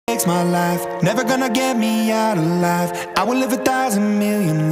Takes my life, never gonna get me out alive. I will live 1,000,000,000